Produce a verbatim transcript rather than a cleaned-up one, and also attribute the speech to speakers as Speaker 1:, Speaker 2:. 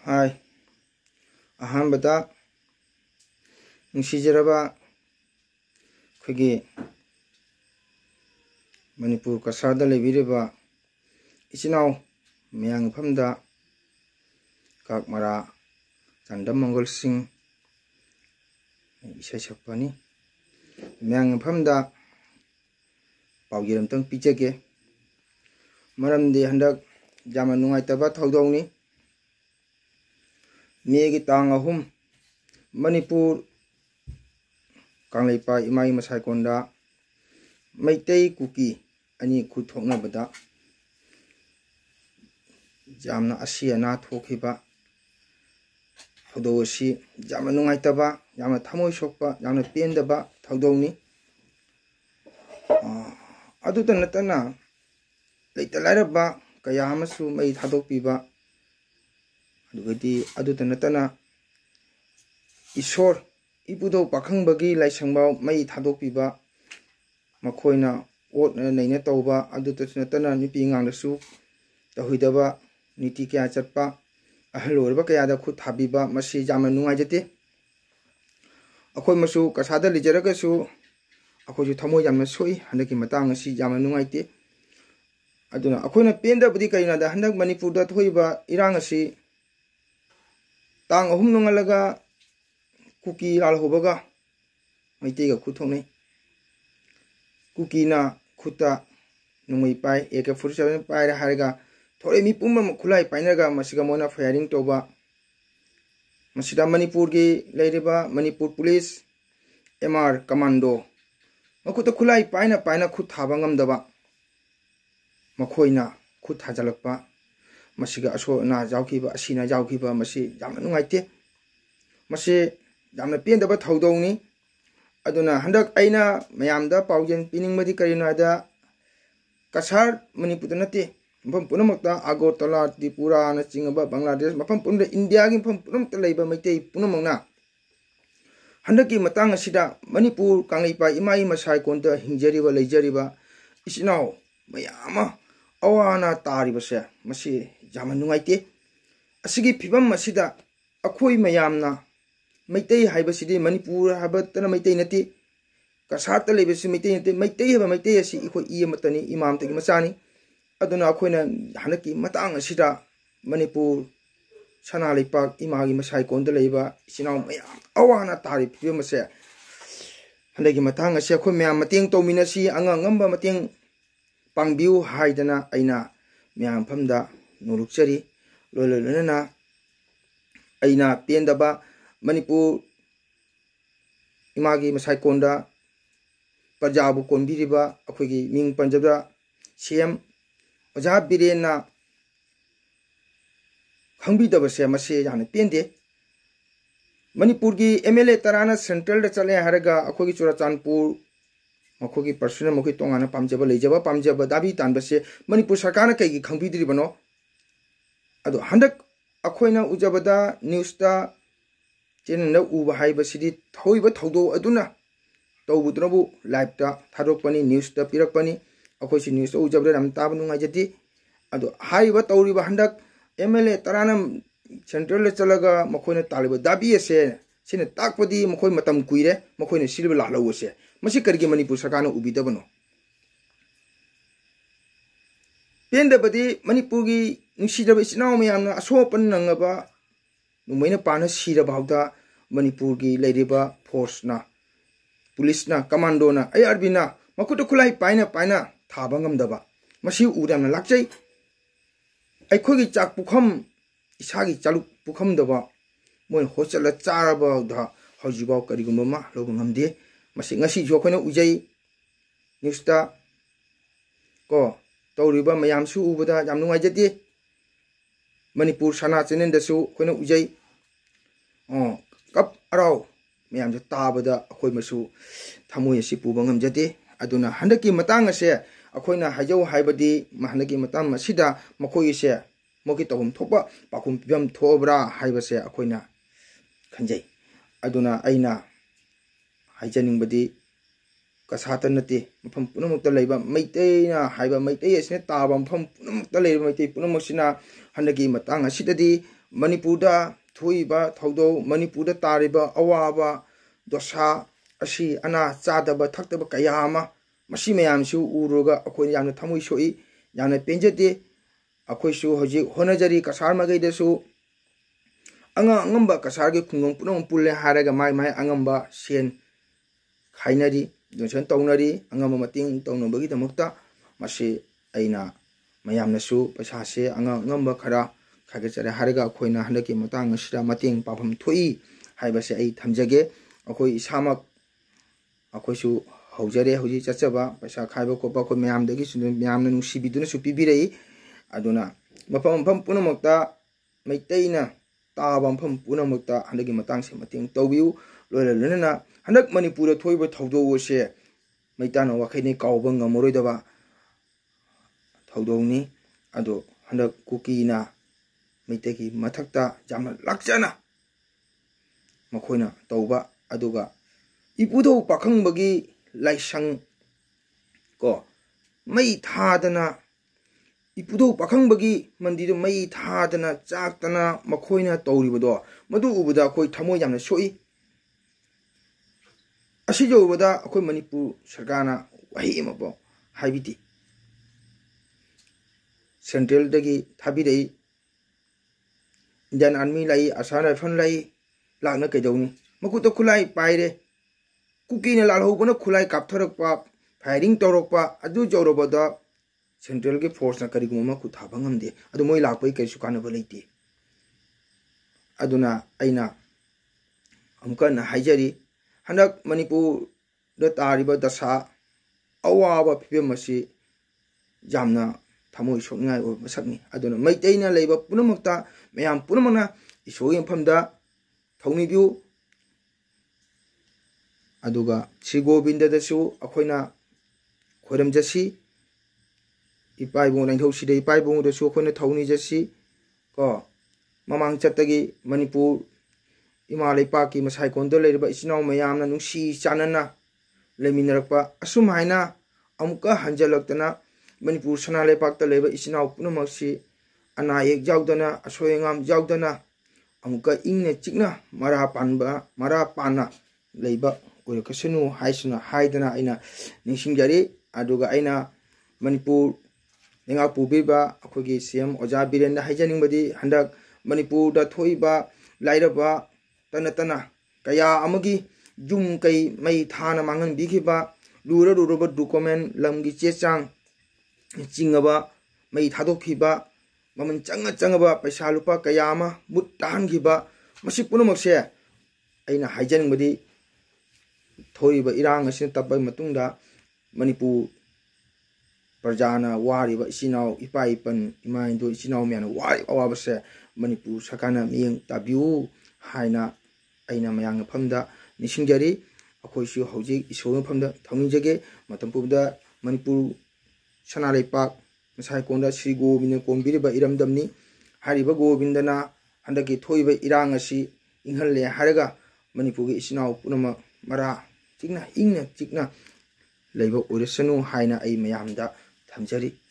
Speaker 1: हाय अहमदा नुसीजरबा खुगी मणिपुर कसारदा लेबिरेबा इचिनाव मयांग फमदा काकमरा चंदम मंगल सिंह इसाई सकपानी मयांग फमदा पाउगिरमतंग पिचगे मरमदे हंदक जामा नुंगाइतबा थौदौनी मेगी तांग अहुम मणिपुर कांगलेपा इमाई मसाइकोंदा मैतई कुकी अनि खुथोकनबदा जामना असी अना थोखिबा थौदौसी जामा नुंगाइतबा यामना थमोय सोकपा यामना पेंदबा थौदौनी अदुता नतना लेता लाइरबा कया अमसु मई थादोकपिबा अदुगदी अदुता नतना ईश्वर इपुदो पाखंबगी लाइसंबाव मई थादोकपिबा मखोइना ओट नैना तौबा अदुता नतना नुपी ngandasu तहुइदबा नीति क्या चटपा अहलोरबा कयादा खुद थाबिबा मसी जामना नुंगाइजते अखोय मसु कसादा लिजरगसु अखोजु थमो यामना सोई हंदकी मतांग असि जामना नुंगाइते अदुना अखोयना पेंदबदी कइनादा हंदक मणिपुरदा थोइबा इरांग असि तांग अहुम नुंगलगा कुकी लाल होबगा मैतेगा खुथोंनै कुकीना खुता नुंगै पाइ ए के फोर्टी-सेवन पाइरा हारगा थोरै मी पुम्म खुलाई पाइनगा मसिगा मोना फायरिंग तोबा मसिदा मणिपुर की लेरिबा मणिपुर पुलिस एमआर कमांडो मखुता खुलाई पाइना पाइना खुद थाबा ngamdaba मखोइना खुद थाजलकपा मसिगा असो ना जाउखिबा असिना जाउखिबा मसि जामना नुंगाइते मसि जामना पेंदबा थौदौनी अदुना हंदक अइना मयामदा पाउजेन पिनिंगमदि करिनादा कसार मणिपुर नते मफम पुनमक्ता आगरतला त्रिपुरा न चिंगबा बांग्लादेश मफम पुनम इंडिया की मफम पुनमक्ता लेबा मैते पुनमंगना हंदकी मतंग असिदा मणिपुर कांगलेपा इमाई मसाई कोंता हिंजरिबा लेजरिबा इसिनाव मयामा अवाना तारिबसे मसि जामना नुंगाइते असिगी फिबम असिदा अखोई मयामना मैतई हाइबसिदि मणिपुर हाबतना मैतई नति कसारता लेबसि मैतई नति मैतई हाबा मैतई असि इखो इ मतनी इमाम तगी मचानी अदुना अखोइना हनकी मतांग असिदा मणिपुर सना लेपाक इमागी मसाई कोंदा लेबा इसिनाव मयाम अवाना तारि फिबमसे हनकी मतांग असि अखो मयाम मतेंग तौमिनसि अंगंगंबा मतेंग पांगबिउ हाइदना अइना मयाम फमदा नुरुकचरी लोलोलना अइना पेंदबा मणिपुर इमागी मसाई कोंदा प्रजाबु कोनबिरिबा अखोगी मिंग पंजबा सीएम ओझा बिरेना खंबिदबसे मसे याने पेंदे मणिपुर की एमएलए तराना सेंट्रल चले हरगा अखोगी चुराचानपुर मखोगी पर्सनल मखोई तोंगाना पामजबा लेजबा पामजबा दाबी तानबसे मणिपुर सरकारना कईगी खंबिद्रिबनो अदो हंदक अखोइना उजबदा न्यूज़ता चैनल उबा हाइबसिदि थौइबा थौदो अदुना तौबुद्रबु लाइवता थारोकपनी न्यूज़ता पिरकपनी अखोइसि न्यूज़ उजबदा राम ताब नुंगाइजति अदो हाइबा तौरिबा हंदक एमएलए तराना सेंट्रल चलगा मखोइना तालिबा दाबी असे सिने ताकपदी मखोइ मतम कुइरे मखोइना सिलिबा लालौसे मसि करगे मणिपुर सरकारना उबिदबनो पेंदबदी मणिपुर की नुसीदबा इसिनाव मयामना असोपन नंगबा नुमैना पाना सिरबावदा मणिपुर की लेरिबा फोर्सना पुलिसना कमांडोना आईआरबीना मकुट खुलाई पाइना पाइना थाबा ngamdaba मसि उदामना लाक्चै अखोगी चाक पुखम इसागी चालुक पुखम दबा मोय होचल चारबा दा हजिबाव करिगुममा लोब ngamde मसि ngasi जो खोना उजै न्यूज़ता को तौरिबा मयामसु उबदा याम नुंगाइजति मणिपुर सना चैनल दसु खोना उजै अ कप अराव मयाम जो ताबदा अखोय मसु थमोय असि पुबा ngamjate अदुना हंदकी मतांग असे अखोइना हाइजौ हाइबदी महनकी मताम असिदा मखोइसे मोकी तौम थोपा पाखुम पिबम थोबरा हाइबसे अखोइना खंजै अदुना अइना हाइजनिंगबदी कसाता नते मफम पुनमुक्ता लेबा मैतेना हाइबा मैते असने ताबा मफम पुनमुक्ता लेबा मैते पुनमुसिना हंदकी मतांग असिददी Manipurda thoiba thodo Manipurda tariba awaba dosa asi ana chadaba thakdaba kayama masi mayam su uruga akhoi yamna thamoi soi yamna penjate akhoi su hoji honajari kasar magai da su anga ngamba kasar ge khungong punong pulle haraga mai mai angamba sen khainari donson tawnari angamba mating tawnobagi damakta masi aina mayamna su paisa se anga ngamba khara khage chare haraga khoina handaki matang asira mating pafam thoi haibase ai thamjage akhoi isamak akhoi su haujare hoji chachaba paisa khaiba kopa ko mayam dagi su mayamna nungsibiduna su pibirei aduna mapam pam punamakta maiteina tabam pam punamakta handaki matang se mating tawbiu loira lunana handak Manipur thoiba thawdo se maitana wakhai kawba ngamoroi daba thawdoni ado handak kukina maiteki mathakta jamna lakjana makhoina tawba aduga ipudo pakhang bagi laisang ko mai thadana ipudo pakhang bagi mandido mai thadana chaktana makhoina tawribodo madu ubuda khoi thamo yamna soi asijo ubada khoi Manipur sarkana wahi mabo haibiti central dagi thabirei Indian Army lai Assam Rifle lai lakna kaidawni makuta khulai paire kukina lalhobana khulai kaptharakpa firing torokpa adu jawrobada central ge force na kariguma ku thabangamde adu moi lakpai kaisu kana baleiti aduna aina amka na haijari handak Manipur da tariba dasa awaba phibemasi jamna thamoi sokngai o masakni aduna maiteina leiba punamakta mayam punamana isogi famda thongnibiu aduga Sri Govinda dasu akhoina khoram jasi ipai bong naithau sida ipai bong dasu akhoina thawni jasi ko mamang chatagi Manipur Imalai Paki masai konda leiriba isinau mayamna nungsi chanana leminarakpa asum haina amuka hanjalaktana Manipur Sanalai Pakta leiba isinau punamaksi anayek jaudana asoyengam jaudana amuka ingna chikna mara panba mara pana leiba orakasanu haisuna haidana aina ningsingjari aduga aina Manipur nenga pubiba akhogi C M Oja Birenda haijaningbadi handak Manipur da thoiba lairaba tana tana kaya amagi jum kai mai thana mangan bikiba lura luraba document lamgi chechang chingaba mai thadokhiba maman changa changaba paisa lupa kaya ama mut tahangiba masi punamakse aina haijaningbadi thoiba irang asin tabai matungda Manipur Parjana wariba isinau ipai pan ima indo isinau miana wari awabase Manipur sakana miyeng tabiu haina aina mayang famda nisingjari akhoisu hauji isong famda thangijage matampubda Manipur Sanalai Pak masai konda Sri Govinda kombiriba iramdamni hariba Govindana handaki thoiba irang asi inghalle haraga Manipur ge isinau punama mara chikna ingna chikna leiba oresanu haina ai mayamda thamjari